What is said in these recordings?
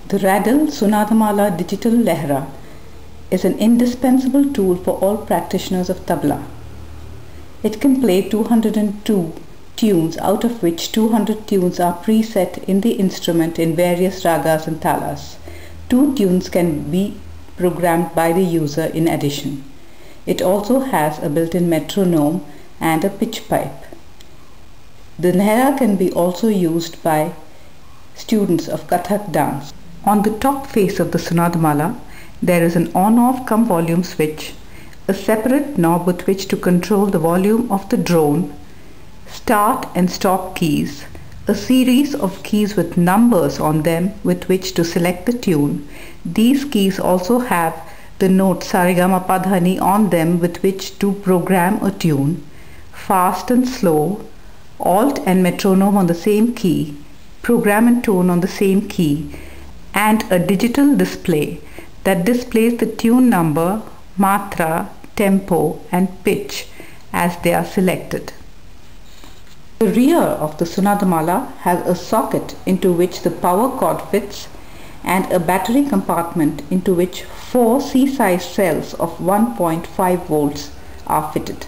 The Radal Sunadamala Digital Lehra is an indispensable tool for all practitioners of tabla. It can play 202 tunes, out of which 200 tunes are preset in the instrument in various ragas and talas. 2 tunes can be programmed by the user in addition. It also has a built-in metronome and a pitch pipe. The Lehra can be also used by students of Kathak dance. On the top face of the Sunadamala, there is an on-off cum volume switch, a separate knob with which to control the volume of the drone, start and stop keys, a series of keys with numbers on them with which to select the tune. These keys also have the note Sarigamapadhani on them with which to program a tune, fast and slow, alt and metronome on the same key, program and tone on the same key, and a digital display that displays the tune number, matra, tempo and pitch as they are selected. The rear of the Sunadamala has a socket into which the power cord fits and a battery compartment into which 4 C-size cells of 1.5 volts are fitted.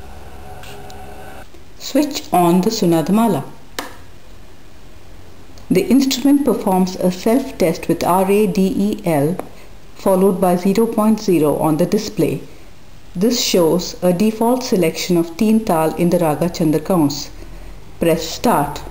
Switch on the Sunadamala. The instrument performs a self-test with RADEL followed by 0.0 on the display. This shows a default selection of Teen Tal in the Raga Chandrakaons. Press Start.